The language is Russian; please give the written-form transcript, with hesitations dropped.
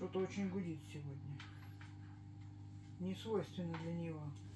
Что-то очень гудит сегодня. Не свойственно для него.